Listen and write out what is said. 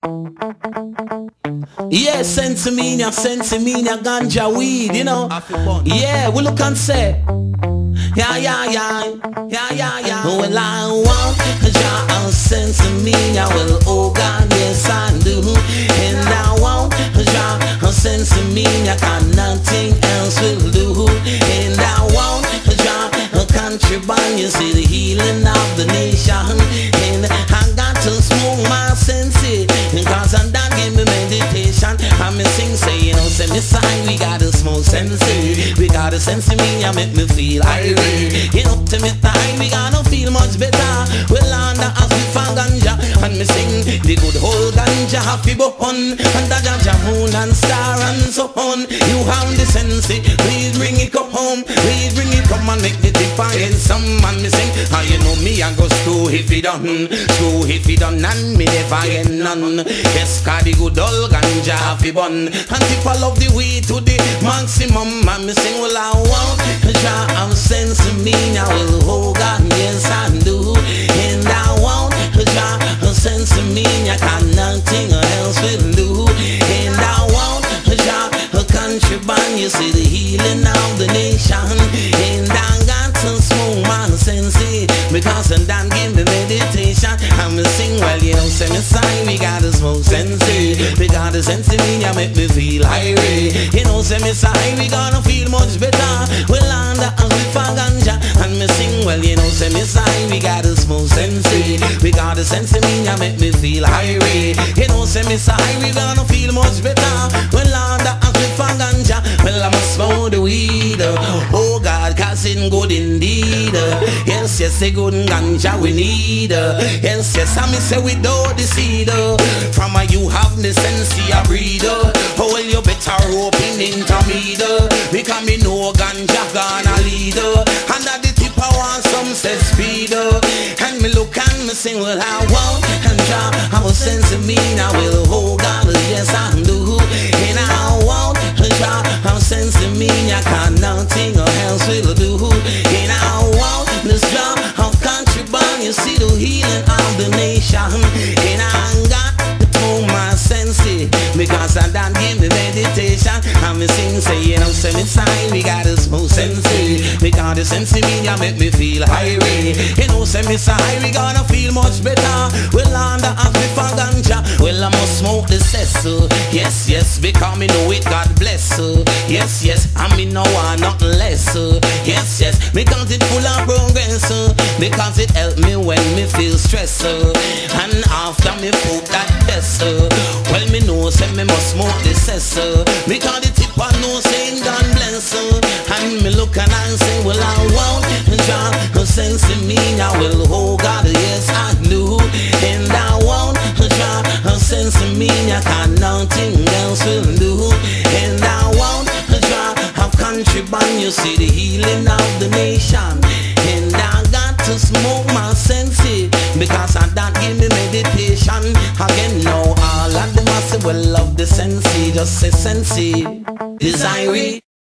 Yeah, sensimania, ganja weed, you know. Yeah, we look and say, yeah. Well, I want Jah sensimania, well, oh God, yes I do. And I want Jah sensimania, cause nothing else will do. And I want Jah country band, you see the healing of the nation. And I got to smoke my sensi, cause I'm done give me meditation. I'm a sing, say, you know, say me sign, we got to smoke sensi. We got to sensi me, make me feel irate. You know, to me time, we gotta feel much better. Well, under as we found ganja, and me sing the good whole ganja happy bun, and the Jah moon and star and so on. You have the sensi, please bring it come home. Please bring it come and make the tip and some man me sing. And you know me, I go screw if he done, and me never get none. Yes, cause the good old ganja happy bun, and people love the weed to the maximum. And me sing, well, I want Jah have sense in me now, well, oh God, yes I do. And I want Jah have sense in me now, cause nothing else will do. And I want Jah a country band, you see the healing of the nation. And I got to smoke my sensi, because and then give me meditation. I'm a sing, well, you know, say me sign, we gotta smoke sensi. We gotta sensi me, ya make me feel irate. You know, say me sign, we gonna feel much better. Well, under as we for ganja, and me sing, well, you know, say me sign, we gotta smoke sensi. We gotta sensi me, ya make me feel irate. You know, say me sign, we gonna feel much better. Well, under as we for ganja, well, I must smoke the weed. Oh God, cause it good indeed. Yes, the good ganja we need. Yes, I me say we do the seed. From you have the sense of breeder. Oh well, you better open into me, because me know ganja gonna lead. And at the tip I want some set speed. And me look and me sing, well, I want and Jah have a sense of me now, well, oh God, yes I do. And I want Jah have a sense of me now, cause nothing else will do. And I want this Jah of country band, you see the healing of the nation. And I got to smoke my sensi, because I don't give me meditation. And me sing, say, you know, say me sign, we gotta smoke sensi, because the sensi me ya make me feel irate. You know, say me sign, we gonna feel much better. Well, under as me for ganja, well, I must smoke the cessel. Yes, because me know it, God bless. Yes, and me know I nothing less. Yes, because it full of progress. Because it help me when me feel stress. And after me put that test, well, me know say me must smoke the cessel, because the tip I know saying God bless. And me look and I say, well, I want Jah sense in me now, well, oh God, yes I do. And I want Jah sense in me now, cause nothing else will do. And I want Jah have country band, you see the healing of the nation. And I got to smoke my sensi, because I don't give me meditation. Again, now all of them I say, well, love the sensi, just say sensi, desire it.